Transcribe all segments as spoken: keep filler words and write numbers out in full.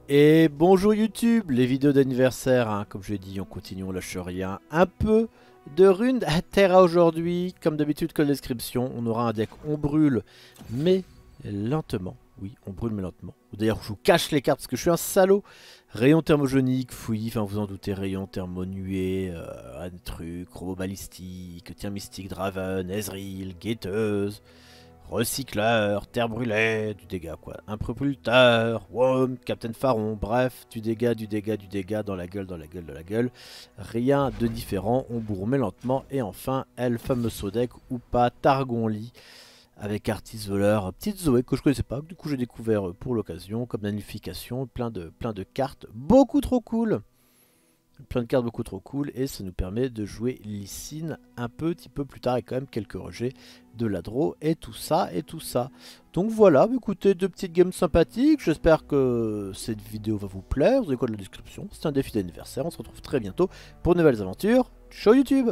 Et bonjour YouTube, les vidéos d'anniversaire, hein, comme je l'ai dit, on continue, on lâche rien. Un peu de runes à Terra aujourd'hui, comme d'habitude, que la description. On aura un deck, on brûle, mais lentement. Oui, on brûle mais lentement. D'ailleurs, je vous cache les cartes parce que je suis un salaud. Rayon thermogénique, fouillis, enfin vous en doutez, rayon thermonué, euh, un truc, robot balistique, tir mystique, Draven, Ezreal, guetteuse. Recycleur, terre brûlée, du dégât quoi. Impropulseur, Wom, Captain Pharaon, bref, du dégât, du dégât, du dégât dans la gueule, dans la gueule, dans la gueule. Rien de différent, on bourre lentement. Et enfin, elle, fameux Sodec ou pas, Targon-Lee, avec Artis Voleur, petite Zoé que je connaissais pas, que du coup j'ai découvert pour l'occasion, comme magnification, plein de, plein de cartes, beaucoup trop cool. Plein de cartes beaucoup trop cool et ça nous permet de jouer Lee Sin un petit peu plus tard et quand même quelques rejets de la draw et tout ça et tout ça. Donc voilà, écoutez, deux petites games sympathiques, j'espère que cette vidéo va vous plaire, vous avez quoi de la description, c'est un défi d'anniversaire, on se retrouve très bientôt pour de nouvelles aventures, ciao YouTube.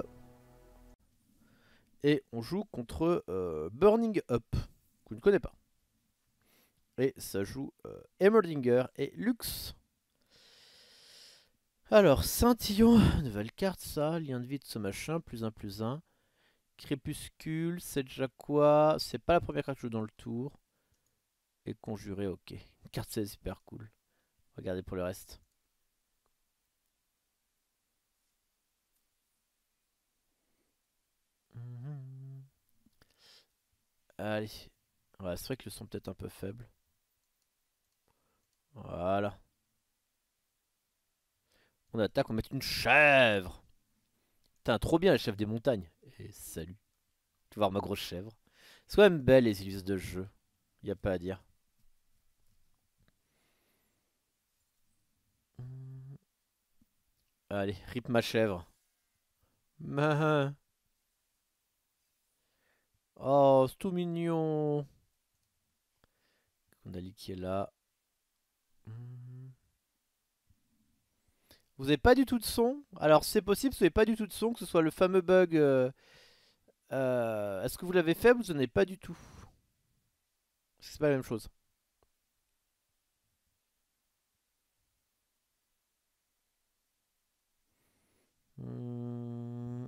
Et on joue contre euh, Burning Up, que je ne connais pas. Et ça joue euh, Emmerdinger et Lux. Alors, Scintillon, nouvelle carte ça, lien de vie de ce machin, plus un plus un. Crépuscule, c'est déjà quoi? C'est pas la première carte que je joue dans le tour. Et conjuré, ok. Une carte c'est super cool. Regardez pour le reste. Mhm. Allez. Ouais, c'est vrai que le son peut-être un peu faible. Voilà. On attaque, on met une chèvre. Putain, trop bien la chèvre des montagnes. Et salut. Tu vas voir ma grosse chèvre. C'est quand même belle les illustres de jeu. Y a pas à dire. Mhm. Allez, rip ma chèvre. Mahin. Oh, c'est tout mignon. On a qui est là. Mhm. Vous n'avez pas du tout de son. Alors c'est possible que vous n'avez pas du tout de son, que ce soit le fameux bug. euh, euh, Est-ce que vous l'avez fait ou vous n'en avez pas du tout? C'est pas la même chose. Hmm,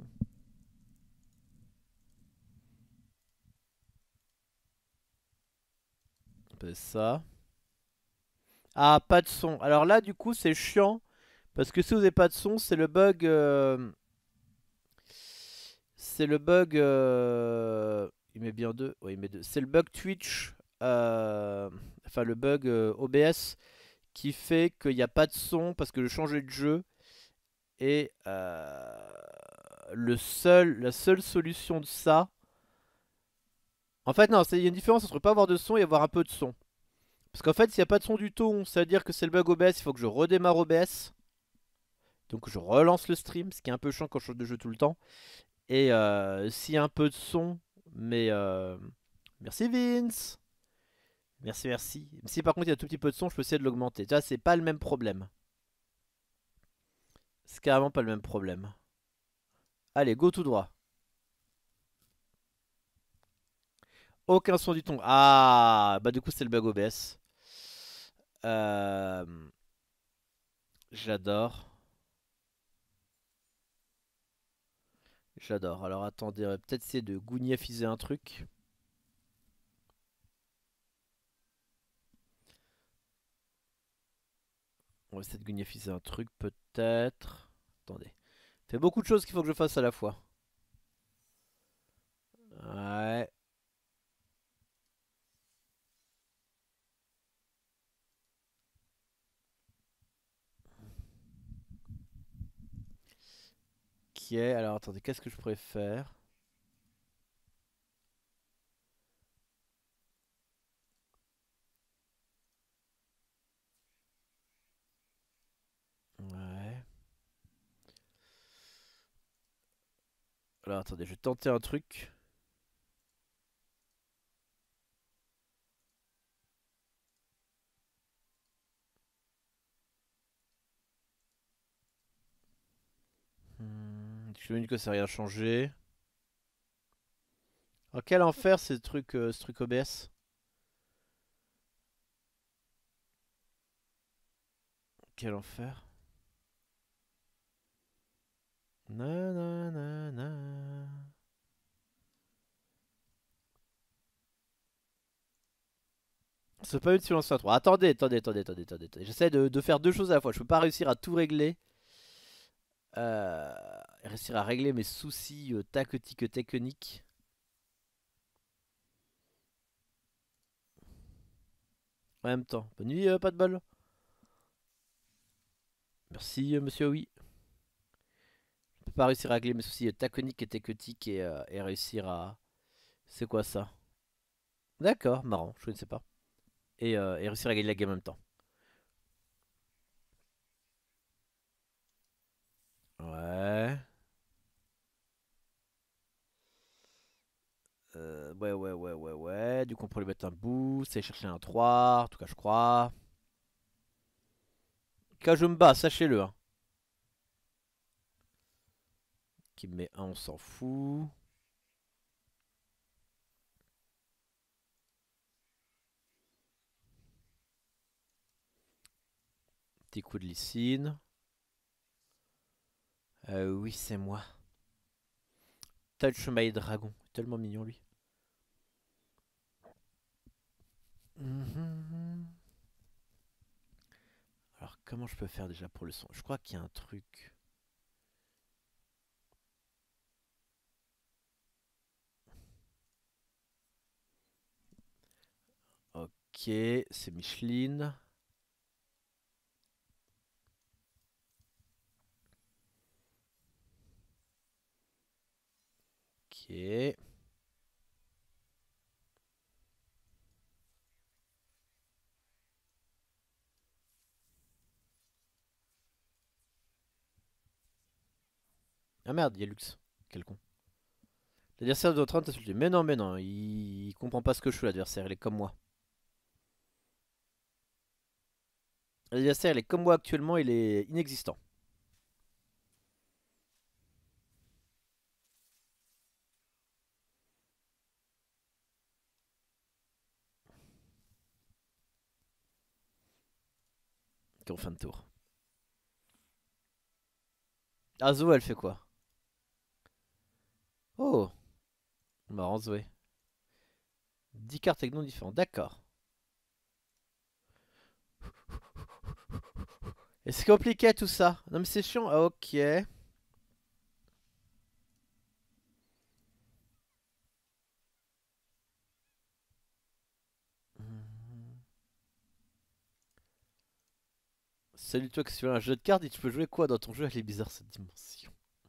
c'est ça. Ah, pas de son. Alors là, du coup, c'est chiant. Parce que si vous n'avez pas de son, c'est le bug. euh, C'est le bug. euh, Il met bien deux. Oui, il met deux. C'est le bug Twitch. euh, Enfin, le bug euh, O B S qui fait qu'il n'y a pas de son parce que je changeais de jeu. Et euh, le seul, la seule solution de ça. En fait, non, il y a une différence entre pas avoir de son et avoir un peu de son. Parce qu'en fait, s'il n'y a pas de son du tout, ça veut dire que c'est le bug O B S. Il faut que je redémarre O B S. Donc je relance le stream, ce qui est un peu chiant quand je change de jeu tout le temps. Et euh, s'il y a un peu de son, mais. Euh... Merci Vince! Merci, merci. Si par contre il y a un tout petit peu de son, je peux essayer de l'augmenter. Tu vois, c'est pas le même problème. C'est carrément pas le même problème. Allez, go tout droit. Aucun son du ton. Ah, bah du coup c'est le bug O B S. Euh, J'adore. J'adore. Alors attendez, on va peut-être essayer de gougnafiser un truc. On va essayer de gougnafiser un truc peut-être. Attendez. Il fait beaucoup de choses qu'il faut que je fasse à la fois. Ouais. Ok, alors attendez, qu'est-ce que je pourrais faire? Ouais. Alors attendez, je vais tenter un truc. Hmm, je me dis que ça n'a rien changé. Oh, quel enfer ce truc, euh, ce truc O B S. Quel enfer. Nanana. C'est pas une silence à trois. Attendez, attendez, attendez, attendez, attendez. attendez. J'essaie de, de faire deux choses à la fois. Je peux pas réussir à tout régler. Euh, réussir à régler mes soucis euh, tactiques techniques. En même temps. Bonne nuit, euh, pas de bol. Merci, euh, monsieur, oui. Je peux pas réussir à régler mes soucis euh, taconiques et techniques et, euh, et réussir à. C'est quoi ça? D'accord, marrant, je ne sais pas. Et, euh, et réussir à gagner la game en même temps. Ouais. Euh, ouais, ouais, ouais, ouais, ouais. Du coup, on peut lui mettre un boost. Et chercher un trois. En tout cas, je crois. Quand je me bats, sachez-le. Hein. Qui me met un, on s'en fout. Petit coup de lycine. Euh, oui, c'est moi. Touch My Dragon. Tellement mignon, lui. Mhm. Alors, comment je peux faire déjà pour le son? Je crois qu'il y a un truc. Ok, c'est Micheline. Ok. Ah merde, il y a Lux. Quel con. L'adversaire est en train de t'insulter. Mais non, mais non, il... il comprend pas ce que je fais, l'adversaire. Il est comme moi. L'adversaire, il est comme moi actuellement, il est inexistant. Ok, en fin de tour. Azo, elle fait quoi? Oh, marrant, Zoé. dix cartes avec noms différents. D'accord. Et c'est compliqué tout ça. Non, mais c'est chiant. Ah, ok. Salut toi, que tu veux un jeu de cartes et tu peux jouer quoi dans ton jeu? Elle est bizarre cette dimension.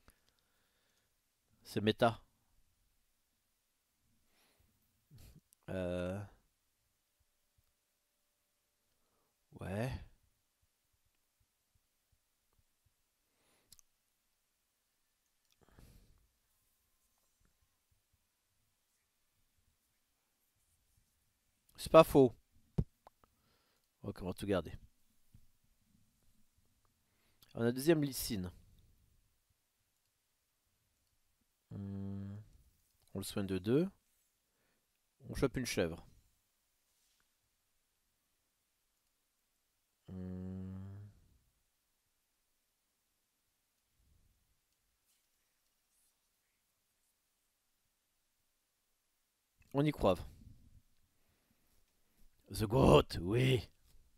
C'est méta. Euh... Ouais. C'est pas faux. Ok, on va tout garder. On a deuxième Lycine. Hmm, On le soigne de deux. On chope une chèvre. Hmm, On y croit. The Goat, oui.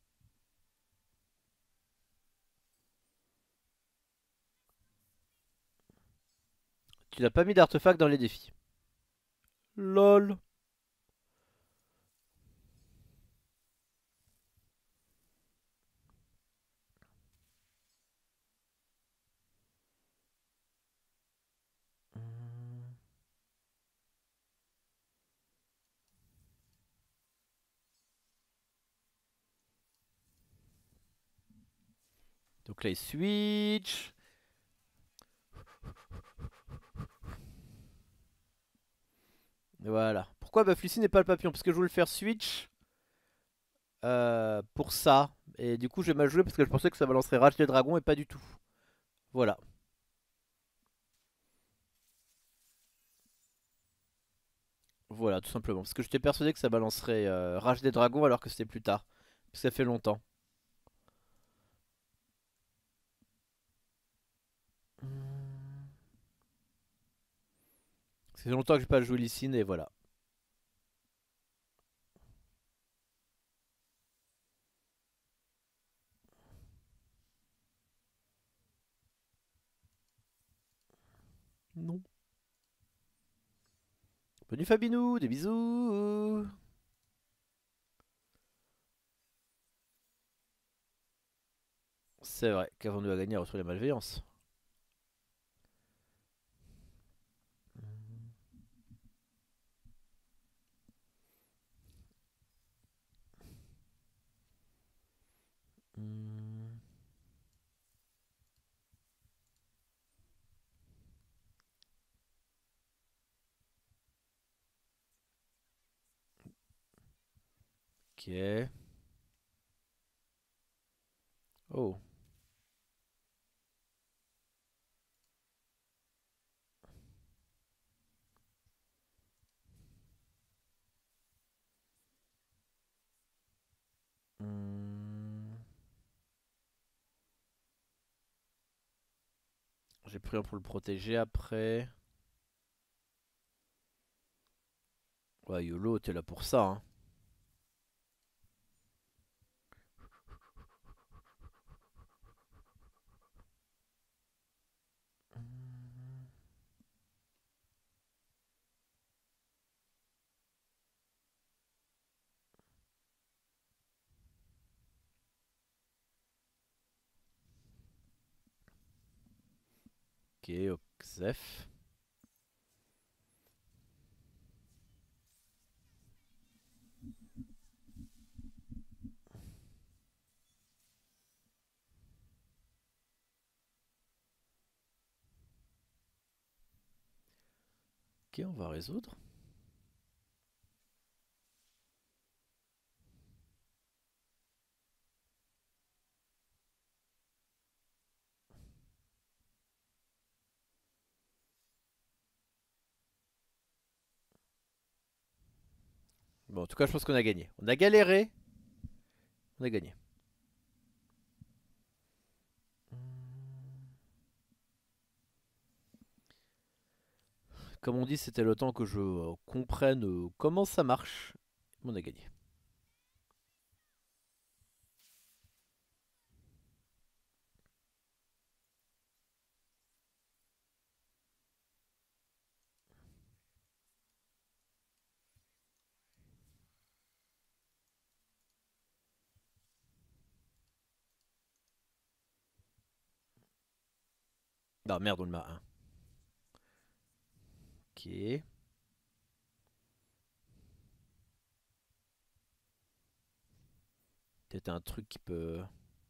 Tu n'as pas mis d'artefact dans les défis. Lol. Hmm, Donc là, il switch. Voilà. Pourquoi bah Flucy n'est pas le papillon? Parce que je voulais le faire switch euh, pour ça. Et du coup, j'ai mal joué parce que je pensais que ça balancerait Rage des Dragons et pas du tout. Voilà. Voilà, tout simplement. Parce que j'étais persuadé que ça balancerait euh, Rage des Dragons alors que c'était plus tard. Parce que ça fait longtemps. fait longtemps que j'ai pas joué Lee Sin et voilà. Non. Bonne nuit Fabinou, des bisous. C'est vrai, qu'avons-nous à gagner à retrouver la malveillance? Hmm. Ok. Oh. Hmm. J'ai pris un pour le protéger après. Ouais, YOLO, t'es là pour ça, hein. Hmm. Ok, Oxef. Ok, on va résoudre. Bon, en tout cas, je pense qu'on a gagné. On a galéré, on a gagné. Comme on dit, c'était le temps que je euh, comprenne euh, comment ça marche. On a gagné. Ah merde, on le met à un. Ok. Peut-être un truc qui peut...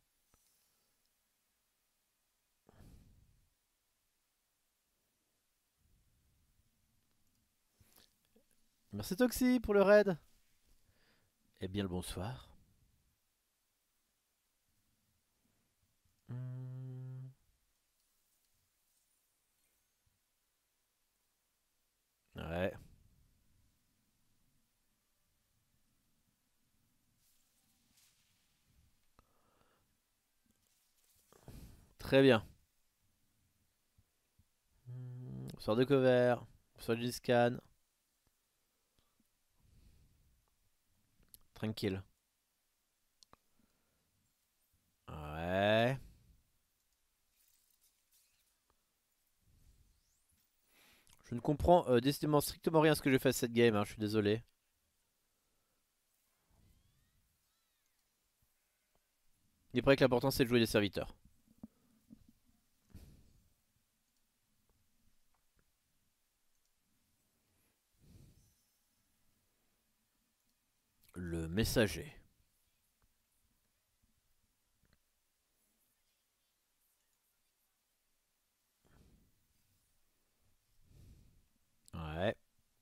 Merci Toxi pour le raid. Eh bien le bonsoir. Hmm. Ouais. Très bien. Hmm. Sort de cover. Sort du scan. Tranquille. Ouais. Je ne comprends euh, décidément strictement rien à ce que j'ai fait à cette game, hein, je suis désolé. Il paraît que l'important c'est de jouer des serviteurs. Le messager. Ouais.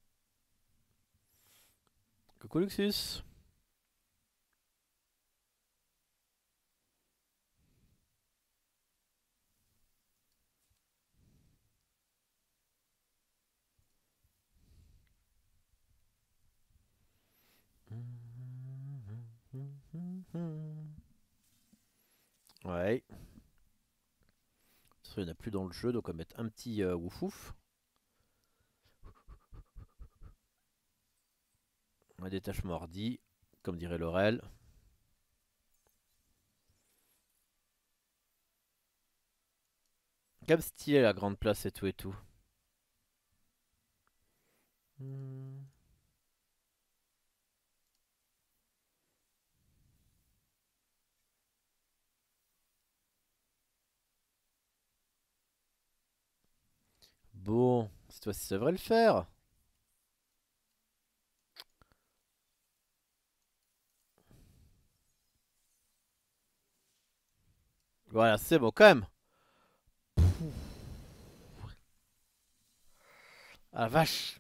Coucou Luxus. Ouais. Il n'y en a plus dans le jeu, donc on va mettre un petit euh, woufouf. Un détachement hardi, comme dirait Laurel. Comme stylé la grande place et tout et tout. Hmm. Bon, cette fois-ci ça devrait le faire. Voilà, c'est bon quand même. Ah la vache.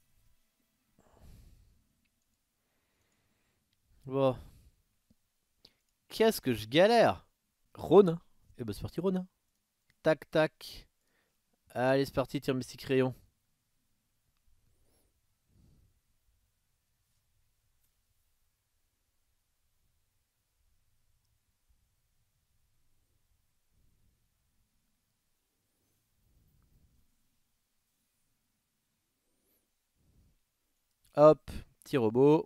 Bon. Qu'est-ce que je galère. Rhône. Et bah c'est parti Rhône. Tac tac. Allez c'est parti, tire mes six crayons. Hop, petit robot.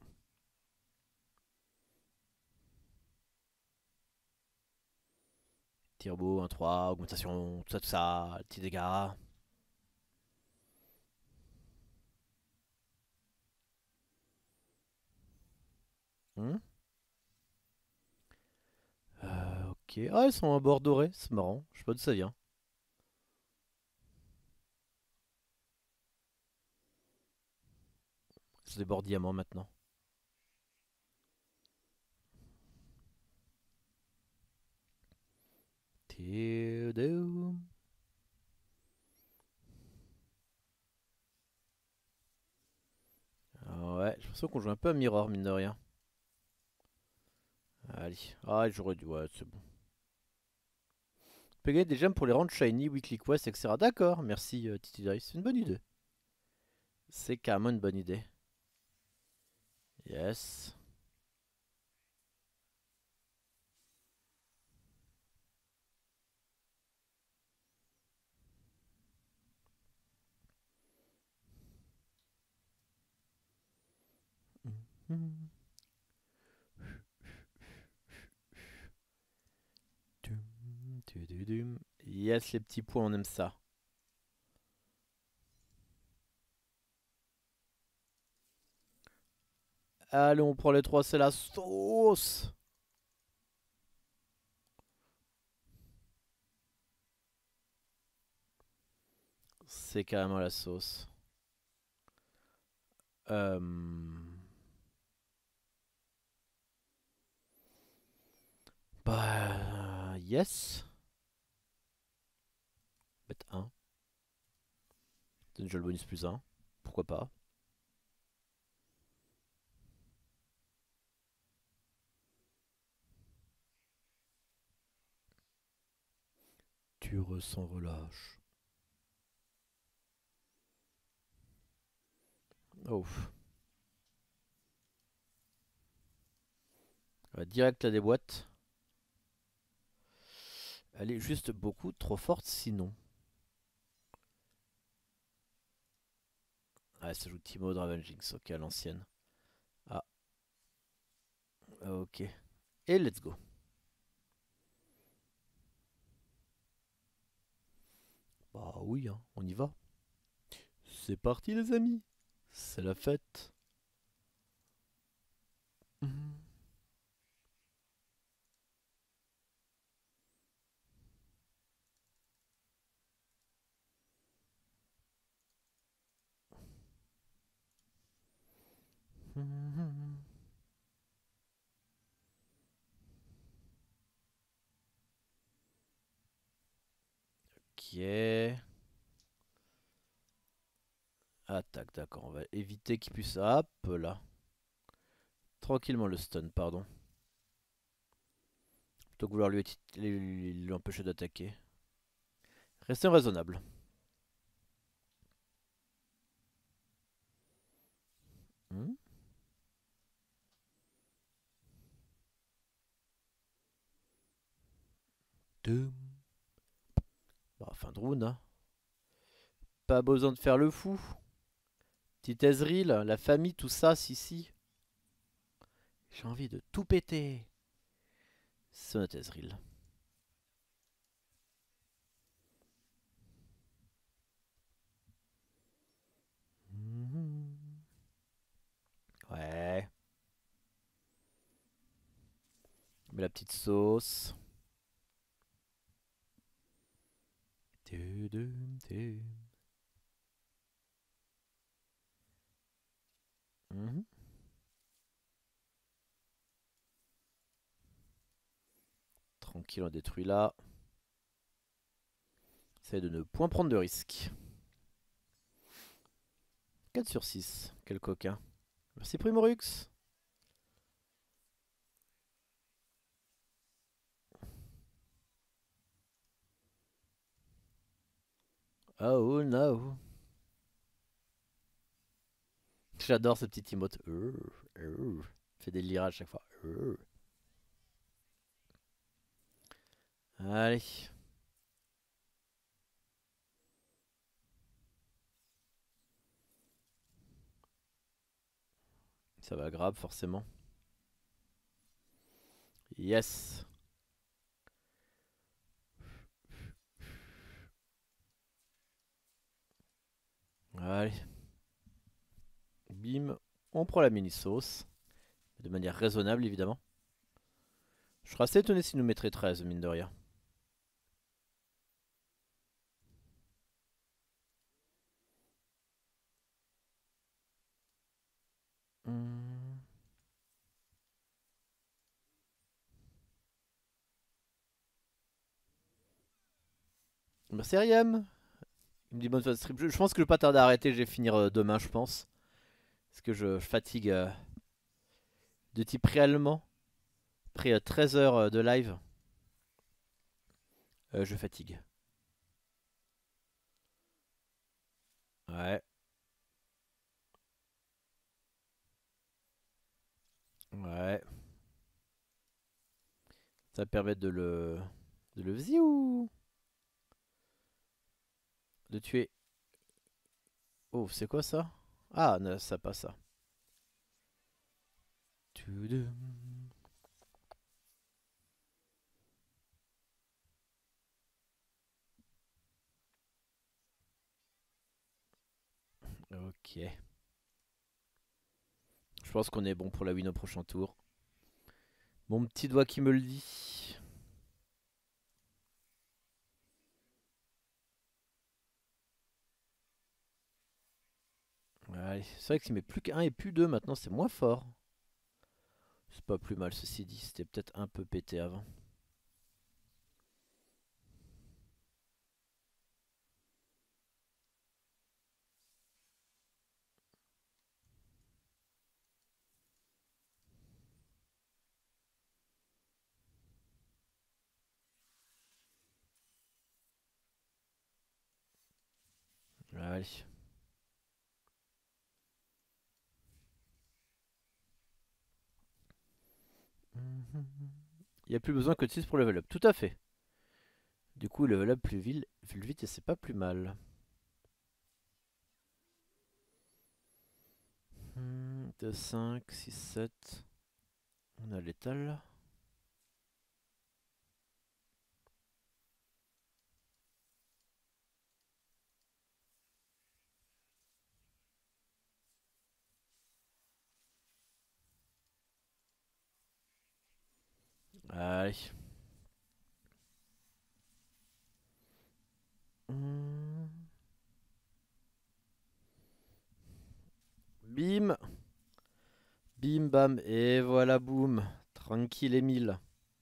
Petit robot, un trois, augmentation, tout ça, tout ça, petits dégâts. Hmm. Euh, ok. Ah, ils sont en bord doré, c'est marrant. Je sais pas d'où ça vient. C'est des bords diamants maintenant. Théodore. Ah ouais, j'ai l'impression qu'on joue un peu à Mirror, mine de rien. Allez. Ah, j'aurais dû. Ouais, c'est bon. Tu peux gagner des gemmes pour les rendre shiny, weekly quest, et cetera. D'accord, merci euh, Titi Dice. C'est une bonne idée. C'est carrément une bonne idée. Yes. Mhm. Dum, tududum. Yes, les petits points, on aime ça. Allez, on prend les trois, c'est la sauce. C'est carrément la sauce. Euh... Bah... Yes. Bête un. Donne déjà le bonus plus un. Pourquoi pas. Tu ressens relâche. Oh. Ouais, direct la déboîte. Elle est juste beaucoup trop forte sinon. Ah, ça joue Timo Ravengings, ok, à l'ancienne. Ah, ok. Et let's go. Bah oui, hein, on y va. C'est parti les amis. C'est la fête. Mhm. Mhm. Ok. Attaque, d'accord. On va éviter qu'il puisse... Hop là. Tranquillement le stun, pardon. Plutôt que vouloir lui, lui, lui empêcher d'attaquer. Restez raisonnable. Hmm. Deux. Bah, fin de round, hein. Pas besoin de faire le fou. Petite Ezreal, la famille, tout ça, si si. J'ai envie de tout péter. Sonate Ezreal. Ouais. Mais la petite sauce. Mmh. Tranquille, on détruit là. Essaye de ne point prendre de risques. quatre sur six. Quel coquin. Merci Primorux. Oh no. J'adore ce petit emote. Euh, euh. Fait des liras à chaque fois. Euh. Allez. Ça va grave forcément. Yes. Allez. Bim. On prend la mini sauce. De manière raisonnable évidemment. Je serais assez étonné s'il nous mettrait treize mine de rien. Hmm. Merci Ariam. Il me dit bonne fin de stream. Je, je pense que je vais pas tarder à arrêter. Je vais finir euh, demain je pense. Parce que je, je fatigue euh, de type réellement. Après euh, treize heures euh, de live. Euh, je fatigue. Ouais. Ouais. Ça va permettre de le... De le ziou. De tuer. Oh, c'est quoi ça? Ah, non, ça pas ça. Tudum. Ok. Je pense qu'on est bon pour la win au prochain tour. Mon petit doigt qui me le dit. Allez, c'est vrai que s'il met plus qu'un et plus deux maintenant, c'est moins fort. C'est pas plus mal ceci dit, c'était peut-être un peu pété avant. Allez. Il n'y a plus besoin que de six pour level up, tout à fait. Du coup, level up plus vite, plus vite et c'est pas plus mal. deux, cinq, six, sept. On a l'étal. Allez. Hmm. Bim. Bim bam. Et voilà, boum. Tranquille Emile.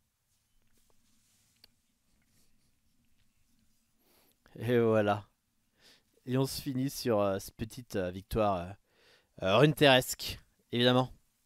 Et voilà. Et on se finit sur euh, cette petite euh, victoire euh, euh, runeteresque, évidemment.